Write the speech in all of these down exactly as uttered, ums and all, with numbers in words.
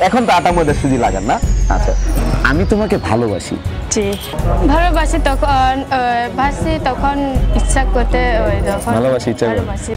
এখন তো আটার মধ্যে সুজি লাগান না? আচ্ছা, আমি তোমাকে ভালোবাসি। জি, ভালোবাসি তখন বাসি তখন ইচ্ছা করতে ভালোবাসি ইচ্ছা ভালোবাসি।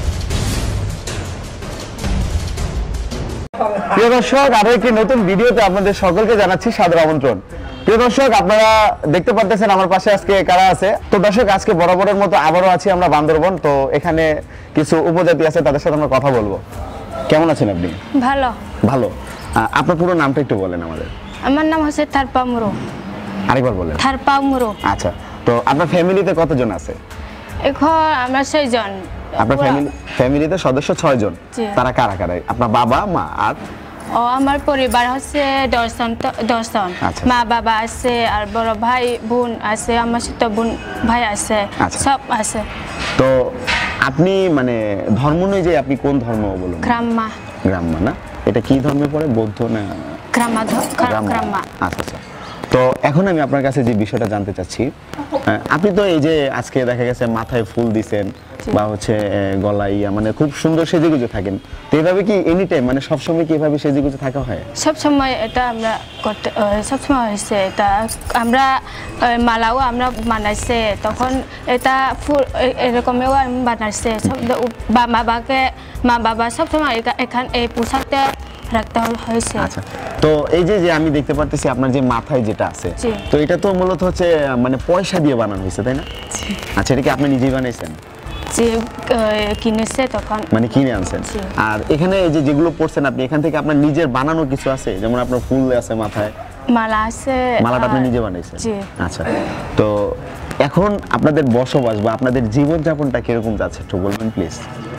প্রিয় দর্শক, আরো একটি নতুন ভিডিওতে আপনাদের সকলকে জানাচ্ছি সাদর আমন্ত্রণ। প্রিয় দর্শক, আপনারা দেখতে পারতেছেন আমার পাশে আজকে কারা আছে। তো দর্শক, আজকে বরাবরের মতো আবারও আছি আমরা বান্দরবন। তো এখানে কিছু উপজাতি আছে, তাদের সাথে আমরা কথা বলবো। কেমন আছেন আপনি? ভালো। ভালো। আপনার পুরো নামটা একটু বলেন আমাদের। আমার নাম হচ্ছে থারপা মুরো। আরেকবার বলেন। থারপা মুরো। আচ্ছা, তো আপনার ফ্যামিলিতে কতজন আছে? এখন আমরা ছয়জন। আপনার ফ্যামিলি ফ্যামিলিতে সদস্য ছয় জন। তারা কারা কারা? আপনার বাবা মা আর? ও আমার পরিবার হচ্ছে দশজন দশজন। মা বাবা আছে আর বড় ভাই বোন আছে, আমার ছোট বোন ভাই আছে, সব আছে। তো আপনি মানে ধর্ম অনুযায়ী আপনি কোন ধর্ম বলুন? গ্রাম্মা। গ্রাম্মা না? এটা কি ধর্মে পড়ে? বৌদ্ধ না? গ্রাম্মা। গ্রাম্মা। আচ্ছা আচ্ছা। তো এখন আমি আপনার কাছে যে বিষয়টা জানতে চাচ্ছি, আপনি তো এই যে আজকে দেখা গেছে মাথায় ফুল দিছেন বা হচ্ছে গলায় মানে খুব সুন্দর সেজেগুজে থাকেন, তো এইভাবে কি এনি টাইম মানে সবসময় কি এভাবে সেজেগুজে থাকা হয়? সবসময় এটা আমরা করতে সবসময় হয়েছে। এটা আমরা মালাও আমরা বানাইছে, তখন এটা ফুল এরকমও আমি বানাইছে। বা মা বাবাকে মা বাবা সবসময় এখান এই পোশাকটা রাখতে হয়েছে। আচ্ছা, তো এই যে যে আমি দেখতে পারতেছি আপনার যে মাথায় যেটা আছে, তো এটা তো মূলত হচ্ছে মানে পয়সা দিয়ে বানানো হয়েছে, তাই না? আচ্ছা, এটা কি আপনি নিজেই বানাইছেন? যে কিনেছে তখন মানে কিনে আনছেন। আর এখানে এই যে যেগুলো পড়ছেন আপনি, এখান থেকে আপনার নিজের বানানো কিছু আছে? যেমন আপনার ফুল আছে মাথায়, মালা আছে। মালাটা আপনি নিজে বানাইছেন? আচ্ছা, তো এখন আপনাদের বসবাস বা আপনাদের জীবনযাপনটা কিরকম যাচ্ছে একটু বলবেন প্লিজ?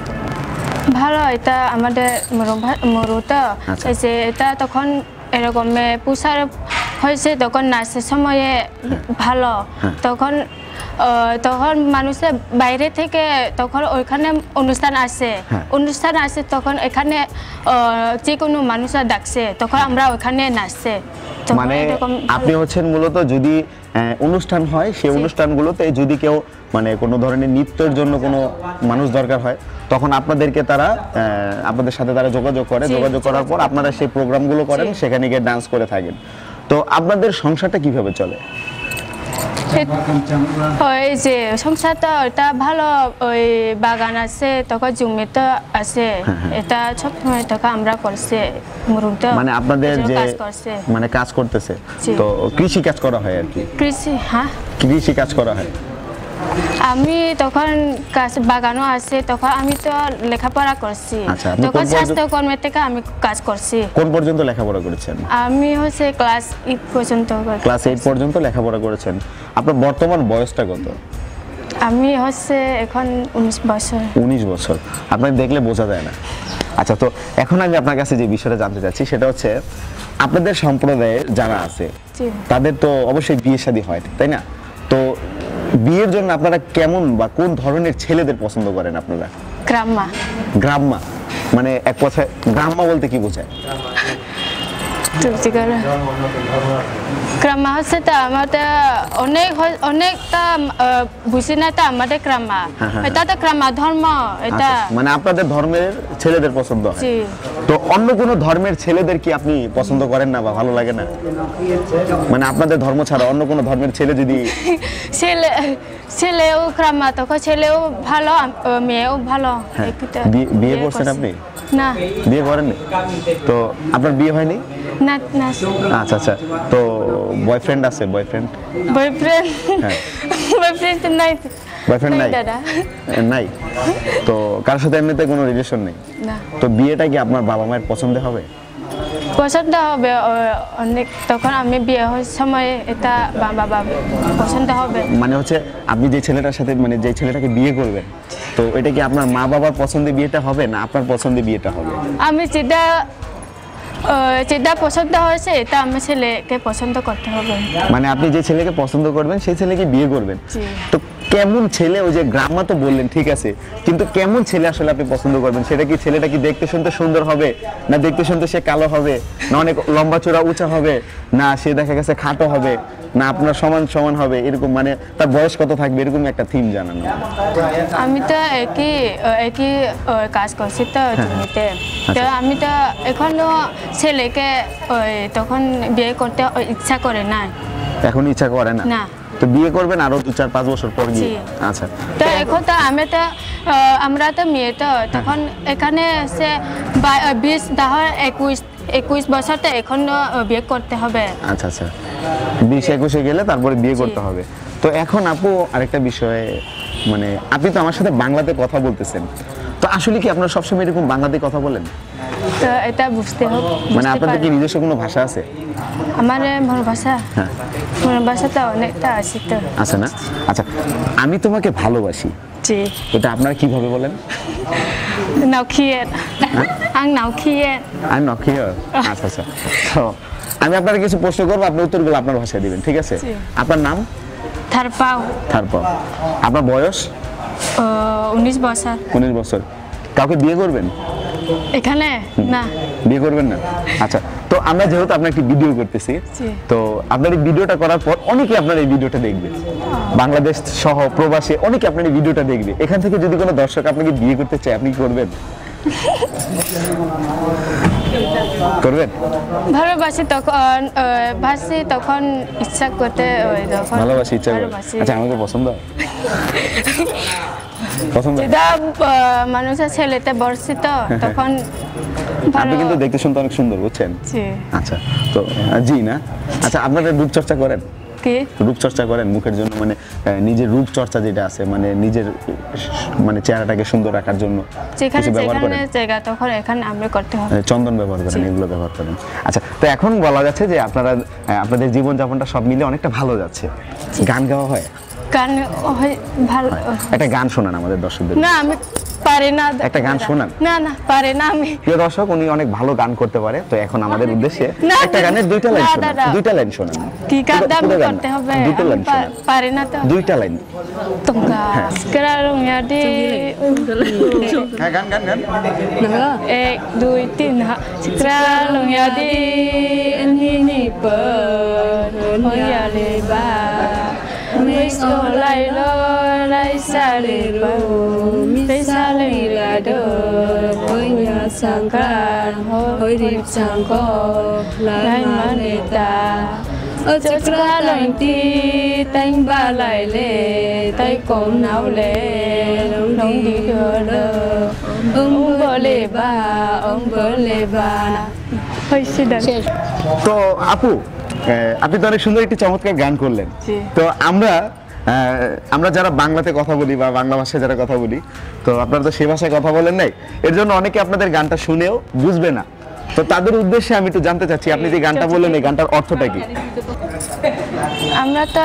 ভালো। এটা আমাদের মরুটা যে এটা তখন এরকম পোশাক হয়েছে, তখন নাচের সময়ে ভালো। তখন তখন মানুষের বাইরে থেকে তখন ওইখানে অনুষ্ঠান আসে অনুষ্ঠান আসে তখন এখানে যে কোনো মানুষরা ডাকছে, তখন আমরা ওইখানে নাচছে। মানে আপনি হচ্ছেন মূলত যদি অনুষ্ঠান হয় সেই অনুষ্ঠানগুলোতে যদি কেউ মানে কোনো ধরনের নৃত্যের জন্য কোনো মানুষ দরকার হয়, তখন আপনাদেরকে তারা আপনাদের সাথে তারা যোগাযোগ করে, যোগাযোগ করার পর আপনারা সেই প্রোগ্রামগুলো করেন, সেখানে গিয়ে ডান্স করে থাকেন। তো আপনাদের সংসারটা কিভাবে চলে? ওই যে সংসারটা ওটা ভালো, ওই বাগান আছে, তখন জমিতে আছে, এটা সব সময় তখন আমরা করছে মুরুটা। মানে আপনাদের যে মানে কাজ করতেছে, তো কৃষি কাজ করা হয় আর কি? কৃষি, হ্যাঁ, কৃষি কাজ করা হয়। আমি তখন কাজ বাগানও আছে, তখন আমি তো লেখাপড়া করছি, তখন স্বাস্থ্যকর্মী থেকে আমি কাজ করছি। কোন পর্যন্ত লেখাপড়া করেছেন? আমি হচ্ছে ক্লাস এইট পর্যন্ত। ক্লাস এইট পর্যন্ত লেখাপড়া করেছেন। আপনার বর্তমান বয়সটা কত? আমি হচ্ছে এখন উনিশ বছর। উনিশ বছর, আপনাকে দেখলে বোঝা যায় না। আচ্ছা, তো এখন আমি আপনার কাছে যে বিষয়টা জানতে চাচ্ছি সেটা হচ্ছে আপনাদের সম্প্রদায়ের যারা আছে তাদের তো অবশ্যই বিয়ে শাদী হয়, তাই না? তো বিয়ের জন্য আপনারা কেমন বা কোন ধরনের ছেলেদের পছন্দ করেন আপনারা? গ্রাম্মা। গ্রাম্মা মানে এক কথায় গ্রাম্মা বলতে কি বোঝায়? গ্রাম্মা হচ্ছে তো আমাদের অনেক অনেকটা বুঝি না, এটা আমাদের গ্রাম্মা, এটা তো গ্রাম্মা ধর্ম। এটা মানে আপনাদের ধর্মের ছেলেদের পছন্দ হয়। তো অন্য কোনো ধর্মের ছেলেদের কি আপনি পছন্দ করেন না বা ভালো লাগে না? মানে আপনাদের ধর্ম ছাড়া অন্য কোনো ধর্মের ছেলে যদি ছেলে ছেলেও গ্রাম্মা, তখন ছেলেও ভালো, মেয়েও ভালো। বিয়ে করছেন আপনি? না, বিয়ে করেননি। তো আপনার বিয়ে হয়নি? না না। আচ্ছা আচ্ছা, তো বয়ফ্রেন্ড আছে? বয়ফ্রেন্ড বয়ফ্রেন্ড হ্যাঁ বয়ফ্রেন্ড নাই। বয়ফ্রেন্ড নাই? নাই। তো কারোর সাথে এমনিতে কোনো রিলেশন নেই? না। তো বিয়েটা কি আপনার বাবা মায়ের পছন্দ হবে? পছন্দ হবে অনেক, তখন আমি বিয়ে হওয়ার সময় এটা বাবা পছন্দ হবে। মানে হচ্ছে আপনি যে ছেলেটার সাথে মানে যে ছেলেটাকে বিয়ে করবেন, তো এটা কি আপনার মা বাবার পছন্দে বিয়েটা হবে না আপনার পছন্দে বিয়েটা হবে? আমি যেটা যেটা পছন্দ হয়েছে এটা আমার ছেলেকে পছন্দ করতে হবে। মানে আপনি যে ছেলেকে পছন্দ করবেন সেই ছেলেকে বিয়ে করবেন। তো কেমন ছেলে, ওই যে গ্রাম্মা তো বললেন ঠিক আছে, কিন্তু কেমন ছেলে আসলে আপনি পছন্দ করবেন? সেটা কি ছেলেটা কি দেখতে শুনতে সুন্দর হবে, না দেখতে শুনতে সে কালো হবে, না অনেক লম্বা চূড়া উঁচা হবে, না সে দেখা গেছে খাটো হবে, না আপনার সমান সমান হবে এরকম, মানে তার বয়স কত থাকবে এরকম একটা থিম জানান। আমি তো একই একই কাজ করছি তো জমিতে, তো আমি তো এখনো ছেলেকে ওই তখন বিয়ে করতে ইচ্ছা করে না। এখন ইচ্ছা করে না? না। তো বিয়ে করবেন আরো দু চার পাঁচ বছর পর গিয়ে? আচ্ছা। তো এখন তো আমি তো আমরা তো মেয়ে তো তখন এখানে সে বিশ দশ একুশ একুশ বছর তো এখন বিয়ে করতে হবে। আচ্ছা আচ্ছা, বিশ একুশে গেলে তারপরে বিয়ে করতে হবে। তো এখন আপু আরেকটা বিষয়, মানে আপনি তো আমার সাথে বাংলাতে কথা বলতেছেন, তো আসলে কি আপনারা সবসময় এরকম বাংলাতে কথা বলেন? তো এটা বুঝতে হবে, মানে আপনাদের কি নিজস্ব কোনো ভাষা আছে? আমার মোর ভাষা, হ্যাঁ মোর ভাষা তো অনেকটা আছে তো। আছে না? আচ্ছা, আমি তোমাকে ভালোবাসি, জি, এটা আপনারা কিভাবে বলেন? নাও খিয়ে আং নাও খিয়ে আই নক হিয়ার। আচ্ছা আচ্ছা, তো আমি আপনাকে কিছু প্রশ্ন করবো, আপনি উত্তরগুলো আপনার ভাষায় দিবেন, ঠিক আছে? আপনার নাম? থারপাও। থারপাও। আপনার বয়স? উনিশ বছর। উনিশ বছর। কাউকে বিয়ে করবেন এখানে? না, বিয়ে করবেন না। আচ্ছা, তো আমরা যেহেতু আপনার একটি ভিডিও করতেছি, তো আপনার এই ভিডিওটা করার পর অনেকে আপনার এই ভিডিওটা দেখবে, বাংলাদেশ সহ প্রবাসী অনেকে আপনার এই ভিডিওটা দেখবে। এখান থেকে যদি কোনো দর্শক আপনাকে বিয়ে করতে চায়, আপনি কি করবেন? করবেন? ভালোবাসি তখন ভাসি তখন ইচ্ছা করতে ভালোবাসি ইচ্ছা করে। আচ্ছা, আমাকে পছন্দ পছন্দ মানুষের ছেলেতে বর্ষি তো তখন। আপনি কিন্তু দেখতে শুনতে অনেক সুন্দর, বুঝছেন? আচ্ছা, তো জি না। আচ্ছা, আপনারা রূপচর্চা করেন? কি রূপচর্চা করেন মুখের জন্য, মানে নিজের রূপচর্চা যেটা আছে, মানে নিজের মানে চেহারাটাকে সুন্দর রাখার জন্য কিছু ব্যবহার করেন? জায়গা তখন এখানে আমরা করতে হবে, চন্দন ব্যবহার করেন, এগুলো ব্যবহার করেন। আচ্ছা, তো এখন বলা যাচ্ছে যে আপনারা আপনাদের জীবনযাপনটা সব মিলে অনেকটা ভালো যাচ্ছে। গান গাওয়া হয়? গান ভালো, একটা গান শোনান আমাদের দর্শকদের। না আমি পারি না, একটা গান শোনান। না না পারি না আমি। প্রিয় দর্শক, উনি অনেক ভালো গান করতে পারে, তো এখন আমাদের উদ্দেশ্যে একটা গানের দুইটা লাইন শোনান। দুইটা লাইন শোনান। কি গান করতে হবে? দুইটা লাইন শোনান। পারি না তো। দুইটা লাইন। তোমরা sekarang ya di হ্যাঁ, গান গান গান। এক দুই তিন ha sekarang ya di ini per ya le ba mis olai lo lai sale ba lai sale la do hoya sangkan hoi dip sangko lai maneta ở chỗ ra lời ti tay ba lại lệ tay còn nào lệ đông đi đưa lơ ông bơ lệ ba ông bơ lệ ba hơi xí đần। তো আপু, আপনি তো অনেক সুন্দর একটি চমৎকার গান করলেন। তো আমরা আমরা যারা বাংলাতে কথা বলি বা বাংলা ভাষায় যারা কথা বলি, তো আপনারা তো সে ভাষায় কথা বলেন নাই, এর জন্য অনেকে আপনাদের গানটা শুনেও বুঝবে না। তো তাদের উদ্দেশ্যে আমি একটু জানতে চাচ্ছি, আপনি যে গানটা বললেন এই গানটার অর্থটা কি? আমরা তো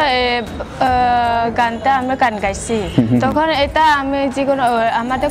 গানটা আমরা গান গাইছি, তখন এটা আমি যেগুলো আমাদের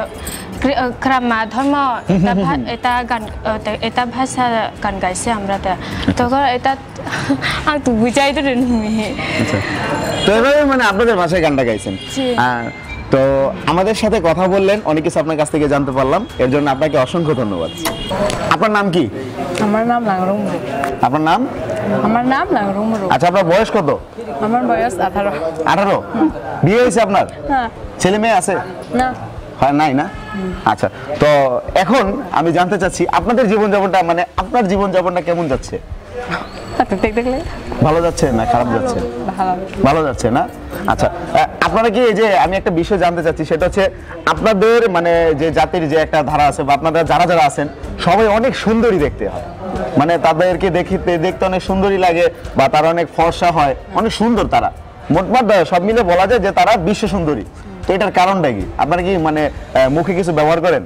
গ্রামা ধর্ম এটা গান এটা ভাষা গান গাইছি আমরা, তখন এটা আমি তো বুঝাই তো নি। তো এভাবে মানে আপনাদের ভাষায় গানটা গাইছেন। তো আমাদের সাথে কথা বললেন, অনেক কিছু আপনার কাছ থেকে জানতে পারলাম, এর জন্য আপনাকে অসংখ্য ধন্যবাদ। আপনার নাম কি? আমার নাম লাংরুম। আপনার নাম? আমার নাম লাংরুম। আচ্ছা, আপনার বয়স কত? আমার বয়স আঠারো। আঠারো? বিয়ে হয়েছে আপনার? হ্যাঁ। ছেলে মেয়ে আছে? না। হয় নাই না? আচ্ছা, তো এখন আমি জানতে চাচ্ছি আপনাদের জীবনযাপনটা, মানে আপনার জীবনযাপনটা কেমন যাচ্ছে? দেখলে ভালো যাচ্ছে না খারাপ যাচ্ছে? ভালো যাচ্ছে না? আচ্ছা, আপনারা কি, এই যে আমি একটা বিষয় জানতে চাচ্ছি, সেটা হচ্ছে আপনাদের মানে যে জাতির যে একটা ধারা আছে, বা আপনারা যারা যারা আছেন সবাই অনেক সুন্দরী দেখতে হয়, মানে তাদেরকে দেখতে দেখতে অনেক সুন্দরী লাগে, বা তারা অনেক ফর্সা হয়, অনেক সুন্দর তারা, মোটমাট সব মিলে বলা যায় যে তারা বিশ্ব সুন্দরী। তো এটার কারণটা কি? আপনারা কি মানে মুখে কিছু ব্যবহার করেন?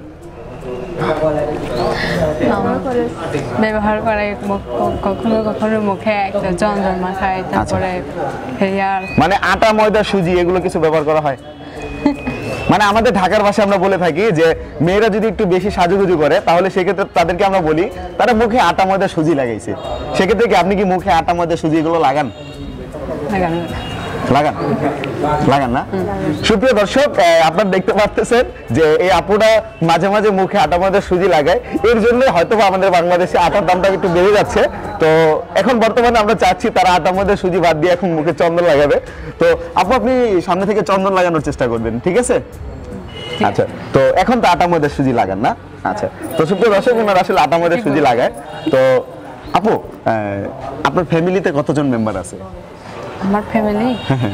ব্যবহার করে কখনো কখনো মুখে একটা চন্দন মাখায়, তারপরে হেয়ার মানে আটা ময়দা সুজি এগুলো কিছু ব্যবহার করা হয়? মানে আমাদের ঢাকার ভাষায় আমরা বলে থাকি যে মেয়েরা যদি একটু বেশি সাজুগুজু করে, তাহলে সেক্ষেত্রে তাদেরকে আমরা বলি তারা মুখে আটা ময়দা সুজি লাগাইছে। সেক্ষেত্রে কি আপনি কি মুখে আটা ময়দা সুজি এগুলো লাগান? লাগান লাগান না সুপ্রিয় দর্শক আহ, আপনারা দেখতে পাচ্ছেন যে এই আপুরা মাঝে মাঝে মুখে আটা ময়দার সুজি লাগায়, এর জন্য হয়তো বা আমাদের বাংলাদেশে আটার দামটা একটু বেড়ে যাচ্ছে। তো এখন বর্তমানে আমরা চাচ্ছি তারা আটা ময়দার সুজি বাদ দিয়ে এখন মুখে চন্দন লাগাবে। তো আপু আপনি সামনে থেকে চন্দন লাগানোর চেষ্টা করবেন, ঠিক আছে? আচ্ছা, তো এখন তো আটা ময়দার সুজি লাগান না? আচ্ছা, তো সুপ্রিয় দর্শক ওনারা আসলে আটা ময়দার সুজি লাগায়। তো আপু আহ, আপনার ফ্যামিলিতে কতজন মেম্বার আছে? আমার ফ্যামিলি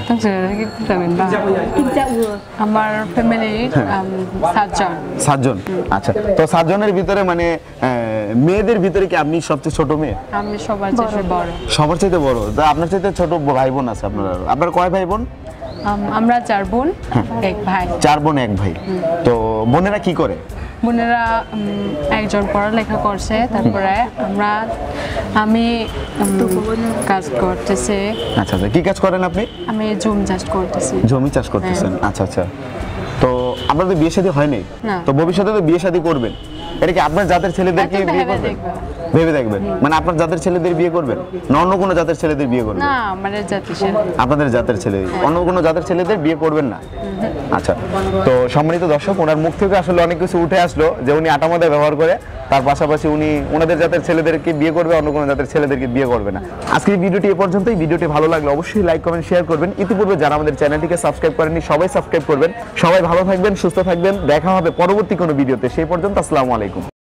আমার ফ্যামিলি সাতজন। সাতজন, আচ্ছা। তো সাতজনের ভিতরে মানে আহ, মেয়েদের ভিতরে কি আপনি সবচেয়ে ছোট মেয়ে? আমি সবার চেয়ে বড়। সবার চাইতে বড়? তা আপনার চাইতে ছোট ভাই বোন আছে আপনার? আপনার কয় ভাই বোন? আম- আমরা চার বোন এক ভাই। চার বোন এক ভাই। তো বোনেরা কি করে? বোনেরা উম, একজন পড়ালেখা করছে, তারপরে আমরা আমি উম, কাজ করতেছি। আচ্ছা আচ্ছা, কি কাজ করেন আপনি? আমি জুম চাষ করতেছি। জমি চাষ করতেছেন, আচ্ছা আচ্ছা। তো আপনাদের বিয়ে শাদী হয়নি? না। তো ভবিষ্যতে তো বিয়ে শাদী করবেন, এটা কি আপনার জাতের ছেলেদেরকে এখন বিয়ে ভেবে করবেন? দেখবো। ভেবে দেখবেন, মানে আপনার জাতের ছেলেদের বিয়ে করবেন না অন্য কোনো জাতের ছেলেদের বিয়ে করবেন? না, আমাদের জাতি ছেলে। আপনাদের জাতের ছেলে, অন্য কোনো জাতের ছেলেদের বিয়ে করবেন না? আচ্ছা, তো সম্মানিত দর্শক ওনার মুখ থেকে আসলে অনেক কিছু উঠে আসলো যে উনি আটা ময়দা ব্যবহার করে, তার পাশাপাশি উনি ওনাদের জাতের ছেলেদেরকে বিয়ে করবে, অন্য কোনো জাতের ছেলেদেরকে বিয়ে করবে না। আজকের ভিডিওটি এ পর্যন্তই। ভিডিওটি ভালো লাগলে অবশ্যই লাইক কমেন্ট শেয়ার করবেন। ইতিপূর্বে যারা আমাদের চ্যানেলটিকে সাবস্ক্রাইব করেননি সবাই সাবস্ক্রাইব করবেন। সবাই ভালো থাকবেন, সুস্থ থাকবেন, দেখা হবে পরবর্তী কোনো ভিডিওতে। সেই পর্যন্ত আসসালামু আলাইকুম।